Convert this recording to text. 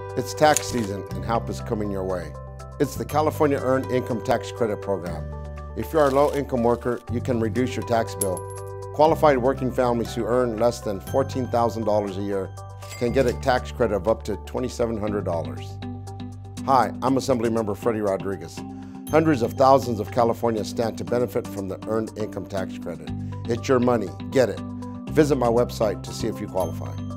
It's tax season and help is coming your way. It's the California Earned Income Tax Credit Program. If you're a low-income worker, you can reduce your tax bill. Qualified working families who earn less than $14,000 a year can get a tax credit of up to $2,700. Hi, I'm Assemblymember Freddie Rodriguez. Hundreds of thousands of Californians stand to benefit from the Earned Income Tax Credit. It's your money. Get it. Visit my website to see if you qualify.